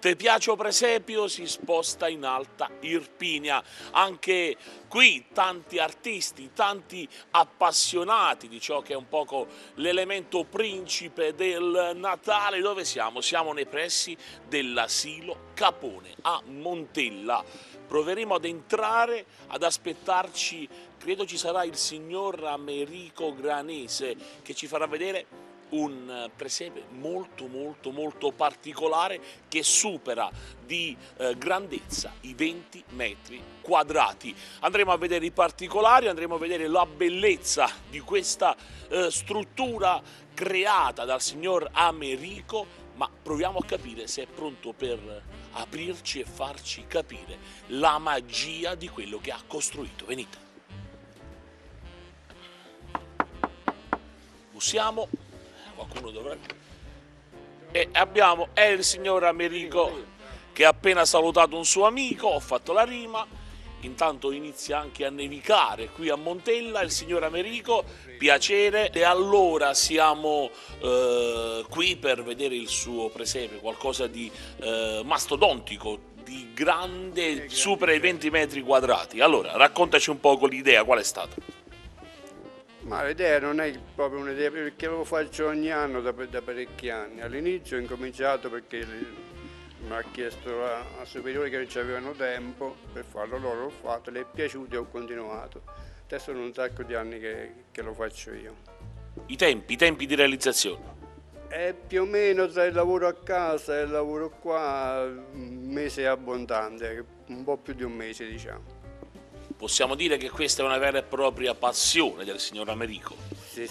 Te Piace Presepio si sposta in Alta Irpinia. Anche qui tanti artisti, tanti appassionati di ciò che è un poco l'elemento principe del Natale. Dove siamo? Siamo nei pressi dell'asilo Capone a Montella. Proveremo ad entrare, ad aspettarci, credo ci sarà il signor Americo Granese che ci farà vedere un presepe molto particolare che supera di grandezza i 20 metri quadrati. Andremo a vedere i particolari, andremo a vedere la bellezza di questa struttura creata dal signor Americo, ma proviamo a capire se è pronto per aprirci e farci capire la magia di quello che ha costruito. Venite. Bussiamo. Qualcuno dovrebbe. E abbiamo il signor Americo che ha appena salutato un suo amico, ho fatto la rima. Intanto inizia anche a nevicare qui a Montella. Il signor Americo, piacere. E allora siamo qui per vedere il suo presepe, qualcosa di mastodontico, di grande, supera i 20 metri quadrati. Allora, raccontaci un po' l'idea, qual è stata? Ma l'idea non è proprio un'idea, perché lo faccio ogni anno da parecchi anni. All'inizio ho incominciato perché mi ha chiesto a superiori che non ci avevano tempo per farlo, loro l'ho fatto, le è piaciuto e ho continuato. Adesso sono un sacco di anni che lo faccio io. I tempi di realizzazione? È più o meno tra il lavoro a casa e il lavoro qua, un mese abbondante, un po' più di un mese diciamo. Possiamo dire che questa è una vera e propria passione del signor Americo? Sì,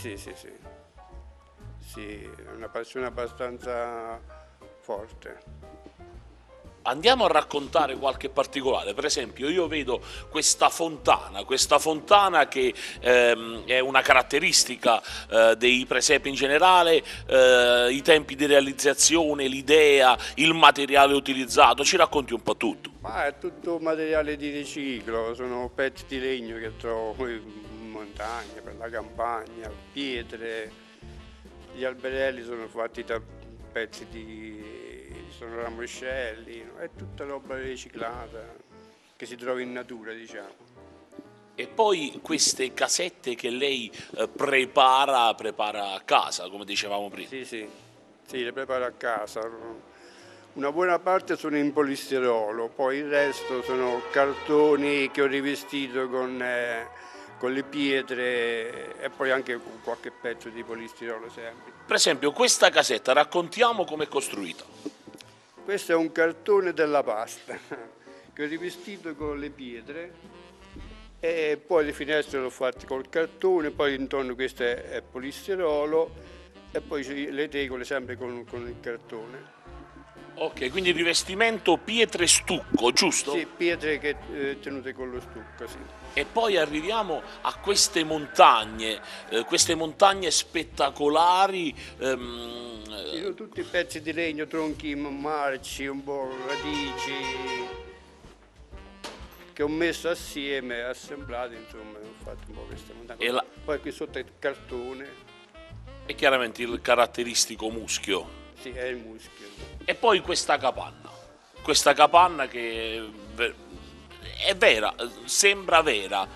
è una passione abbastanza forte. Andiamo a raccontare qualche particolare. Per esempio io vedo questa fontana che è una caratteristica dei presepi in generale, i tempi di realizzazione, l'idea, il materiale utilizzato. Ci racconti un po' tutto? Ma è tutto materiale di riciclo, sono pezzi di legno che trovo in montagna, per la campagna, pietre, gli alberelli sono fatti da pezzi sono ramoscelli, è tutta roba riciclata che si trova in natura, diciamo. E poi queste casette che lei prepara a casa, come dicevamo prima. Sì, le preparo a casa. Una buona parte sono in polistirolo, poi il resto sono cartoni che ho rivestito con le pietre e poi anche con qualche pezzo di polistirolo sempre. Per esempio questa casetta, raccontiamo come è costruita. Questo è un cartone della pasta che ho rivestito con le pietre e poi le finestre le ho fatte col cartone, poi intorno questo è polistirolo e poi le tegole sempre con il cartone. Ok, quindi il rivestimento pietre e stucco, giusto? Sì, pietre tenute con lo stucco, sì. E poi arriviamo a queste montagne spettacolari. Sono tutti pezzi di legno, tronchi marci, un po' radici, che ho messo assieme, assemblati, insomma, ho fatto un po' queste montagne. Poi qui sotto è il cartone. E chiaramente il caratteristico muschio. Sì, è il muschio. E poi questa capanna che è vera, sembra vera.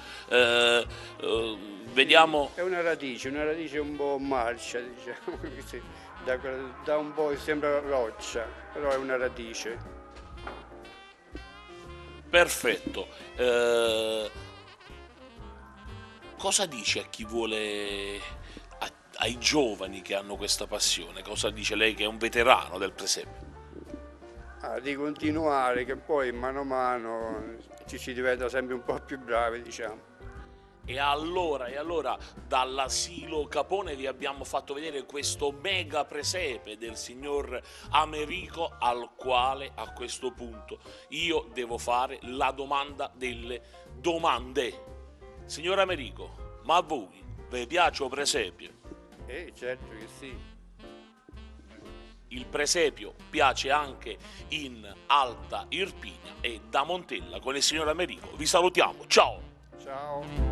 Vediamo. È una radice un po' marcia, diciamo, da un po' sembra roccia, però è una radice. Perfetto. Cosa dice a chi vuole, ai giovani che hanno questa passione? Cosa dice lei che è un veterano del presepe? Di continuare, che poi mano a mano ci si diventa sempre un po' più bravi, diciamo. E allora dall'asilo Capone vi abbiamo fatto vedere questo mega presepe del signor Americo, al quale a questo punto io devo fare la domanda delle domande. Signor Americo, ma a voi vi piace il presepio? Certo che sì. Il presepio piace anche in Alta Irpinia e da Montella con il signor Americo vi salutiamo. Ciao! Ciao!